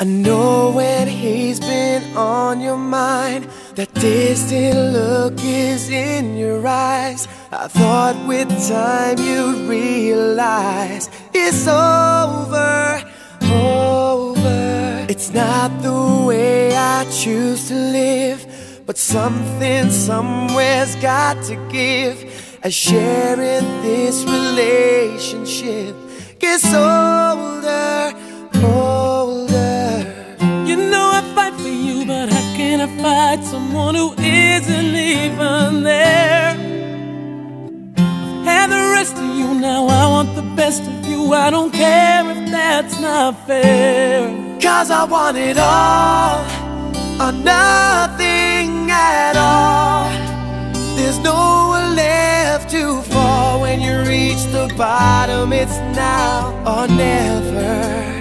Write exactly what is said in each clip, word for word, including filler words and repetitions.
I know when he's been on your mind, that distant look is in your eyes. I thought with time you'd realize it's over, over. It's not the way I choose to live, but something somewhere's got to give, as sharing this relationship gets older, older. You know I fight for you, but how can I fight someone who isn't even there? I've had the rest of you, now I want the best of you. I don't care if that's not fair, 'cause I want it all or nothing at all. There's nowhere left to fall. When you reach the bottom, it's now or never.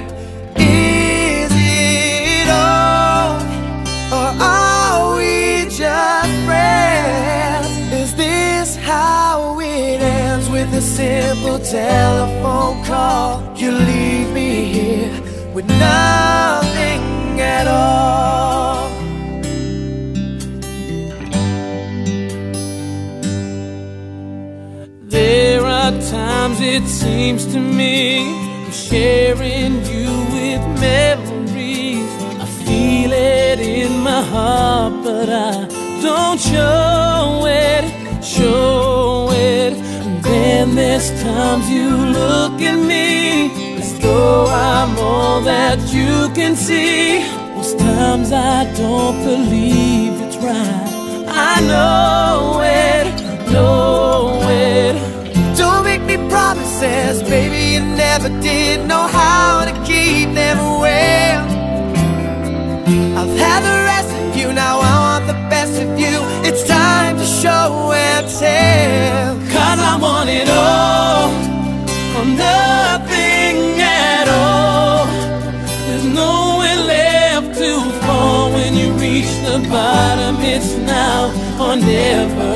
Is it all, or are we just friends? Is this how it ends, with a simple telephone call? You leave me here with nothing at all. There are times it seems to me I'm sharing you with memories. I feel it in my heart, but I don't show it, show it. And then there's times you look at me as though I'm all that you can see. Most times I don't believe it's right. I know it, know it. Don't make me promises, baby, you never did know how to keep them well. I've had the rest of you, now I want the best of you. It's time to show and tell, 'cause I want it all or nothing at all. There's nowhere left to fall. When you reach the bottom, it's now or never.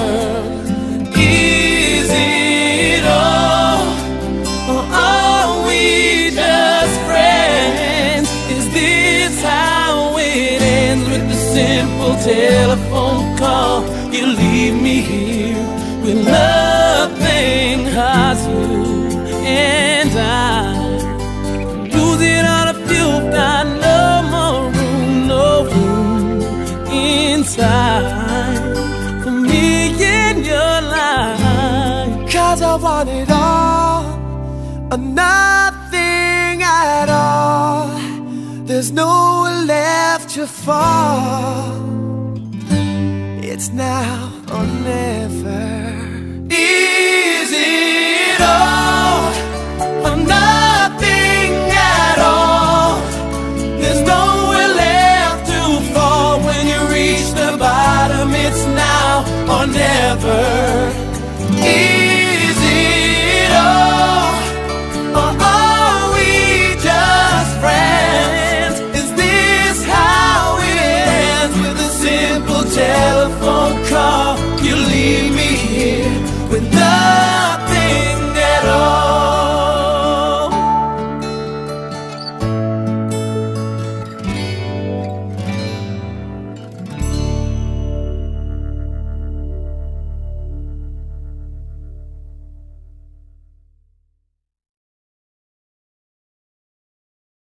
Is it all, or are we just friends? Is this how it ends, with a simple telephone call? You leave me here with nothing, 'cause you and I lose it all if you've got no more room, no room inside for me in your life. 'Cause I want it all or nothing at all. There's nowhere left to fall. It's now or never. Is it